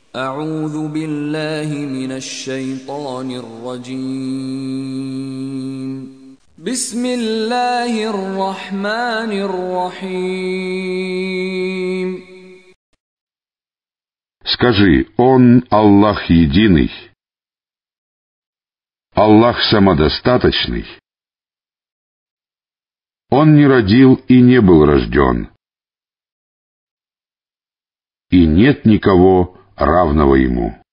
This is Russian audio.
أعوذ بالله من الشيطان الرجيم. بسم الله الرحمن الرحيم. Скажи, Он Аллах единый, Аллах самодостаточный. Он не родил и не был рожден, и нет никого равного Ему.